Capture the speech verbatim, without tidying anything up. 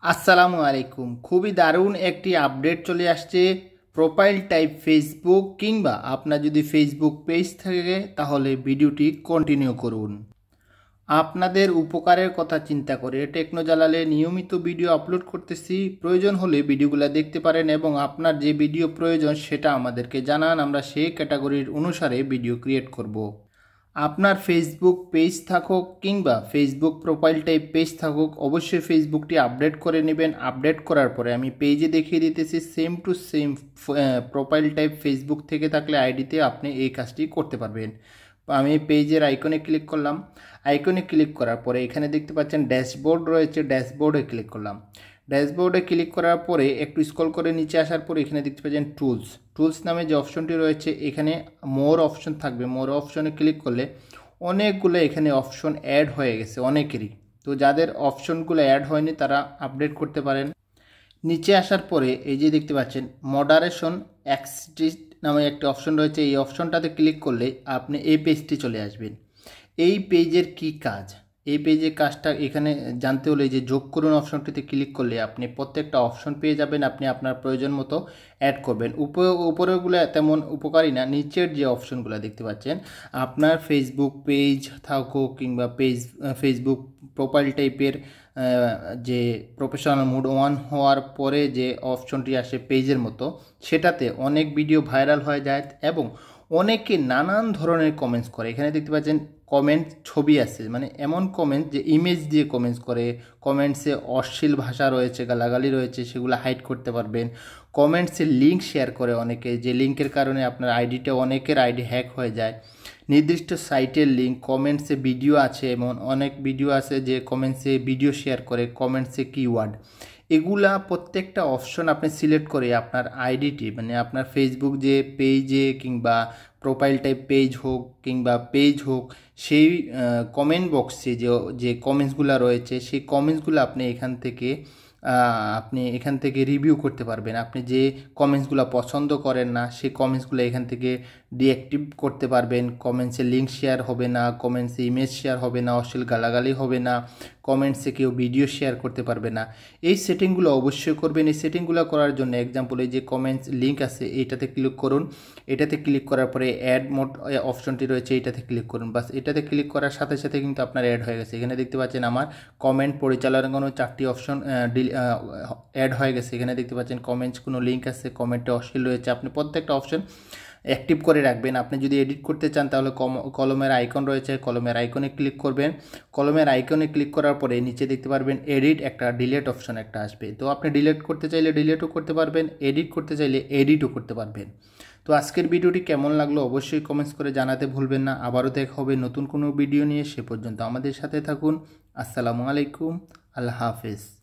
আসসালামু আলাইকুম। খুবই দারুণ একটি আপডেট চলে আসছে। প্রোফাইল টাইপ ফেসবুক কিংবা আপনার যদি ফেসবুক পেজ থাকে তাহলে ভিডিওটি কন্টিনিউ করুন। আপনাদের উপকারের কথা চিন্তা করে টেকনোজালালে নিয়মিত ভিডিও আপলোড করতেছি। প্রয়োজন হলে ভিডিওগুলো দেখতে পারেন এবং আপনার যে ভিডিও প্রয়োজন সেটা আমাদেরকে জানান, আমরা সেই ক্যাটাগরির অনুসারে ভিডিও ক্রিয়েট করব। আপনার ফেসবুক পেজ থাকুক কিংবা ফেসবুক প্রোফাইল টাইপ পেজ থাকুক, অবশ্যই ফেসবুকটি আপডেট করে নেবেন। আপডেট করার পরে আমি পেজে দেখিয়ে দিতেছি same to same profile type Facebook থেকে থাকলে আইডিতে আপনি এই কাজটি করতে পারবেন। আমি পেজের আইকনে ক্লিক করলাম। আইকনে ক্লিক করার পরে এখানে দেখতে পাচ্ছেন ড্যাশবোর্ড রয়েছে, ড্যাশবোর্ডে ক্লিক করলাম। ড্যাশবোর্ডে ক্লিক করার পরে একটু স্ক্রল করে নিচে আসার পরে এখানে দেখতে পাচ্ছেন টুলস। টুলস নামে যে অপশনটি রয়েছে এখানে মোর অপশন থাকবে। মোর অপশনে ক্লিক করলে অনেকগুলো এখানে অপশন অ্যাড হয়ে গেছে অনেকেরই। তো যাদের অপশনগুলো অ্যাড হয়নি তারা আপডেট করতে পারেন। নিচে আসার পরে এই যে দেখতে পাচ্ছেন মডারেশন এক্সিস্ট নামে একটা অপশন রয়েছে। এই অপশনটাতে ক্লিক করলে আপনি এই পেজটি চলে আসবেন। এই পেজের কি কাজ, এই পেজের কাজটা এখানে জানতে হলে যে যোগ করুন অপশনটিতে ক্লিক করলে আপনি প্রত্যেকটা অপশন পেয়ে যাবেন। আপনি আপনার প্রয়োজন মতো অ্যাড করবেন। উপরেরগুলো তেমন উপকারী না, নিচের যে অপশনগুলো দেখতে পাচ্ছেন আপনার ফেসবুক পেজ থাকুক কিংবা পেজ ফেসবুক প্রোফাইল টাইপের যে প্রফেশনাল মোড ওয়ান হওয়ার পরে যে অপশনটি আসে পেজের মতো, সেটাতে অনেক ভিডিও ভাইরাল হয়ে যায় এবং অনেকে নানান ধরনের কমেন্টস করে। এখানে দেখতে পাচ্ছেন কমেন্ট ছবি আছে, মানে এমন কমেন্ট যে ইমেজ দিয়ে কমেন্টস করে। কমেন্টসে অশ্লীল ভাষা রয়েছে, গালাগালি রয়েছে, সেগুলো হাইড করতে পারবেন। কমেন্টসে লিঙ্ক শেয়ার করে অনেকে, যে লিঙ্কের কারণে আপনার আইডিটা অনেকের আইডি হ্যাক হয়ে যায়। নির্দিষ্ট সাইটের লিঙ্ক, কমেন্টসে ভিডিও আছে, এমন অনেক ভিডিও আছে যে কমেন্টসে ভিডিও শেয়ার করে, কমেন্টসে কিওয়ার্ড, এগুলা প্রত্যেকটা অপশন আপনি সিলেক্ট করে আপনার আইডিটি মানে আপনার ফেসবুক যে পেজে কিংবা প্রোফাইল টাইপ পেজ হোক কিংবা পেজ হোক, সেই কমেন্ট বক্সে যে যে কমেন্টসগুলো রয়েছে সেই কমেন্টসগুলো আপনি এখান থেকে আপনি এখান থেকে রিভিউ করতে পারবেন। আপনি যে কমেন্টসগুলো পছন্দ করেন না সেই কমেন্টসগুলো এখান থেকে ডিঅ্যাক্টিভ করতে পারবেন। কমেন্টসে লিঙ্ক শেয়ার হবে না, কমেন্টসে ইমেজ শেয়ার হবে না, অশ্লীল গালাগালি হবে না, কমেন্টসে কেউ ভিডিও শেয়ার করতে পারবে না। এই সেটিংগুলো অবশ্যই করবেন। এই সেটিংগুলো করার জন্য এক্সাম্পল এই যে কমেন্টস লিঙ্ক আছে এইটাতে ক্লিক করুন। এটাতে ক্লিক করার পরে অ্যাড মোড অপশনটি রয়েছে, এটাতে ক্লিক করুন। বাস এটাতে ক্লিক করার সাথে সাথে কিন্তু আপনার অ্যাড হয়ে গেছে। এখানে দেখতে পাচ্ছেন আমার কমেন্ট পরিচালনার কোনো চারটি অপশন অ্যাড হয়ে গেছে। এখানে দেখতে পাচ্ছেন কমেন্টস কোনো লিঙ্ক আছে, কমেন্টে অশ্লীল রয়েছে। আপনি প্রত্যেকটা অপশন অ্যাক্টিভ করে রাখবেন। আপনি যদি এডিট করতে চান তাহলে কলমের আইকন রয়েছে, কলমের আইকনে ক্লিক করবেন। কলমের আইকনে ক্লিক করার পরে নিচে দেখতে পারবেন এডিট একটা ডিলেট অপশন একটা আসবে। তো আপনি ডিলেট করতে চাইলে ডিলেটও করতে পারবেন, এডিট করতে চাইলে এডিটও করতে পারবেন। তো আজকের ভিডিওটি কেমন লাগলো অবশ্যই কমেন্টস করে জানাতে ভুলবেন না। আবারও দেখা হবে নতুন কোনো ভিডিও নিয়ে। সে পর্যন্ত আমাদের সাথে থাকুন। আসসালামু আলাইকুম, আল্লাহ হাফেজ।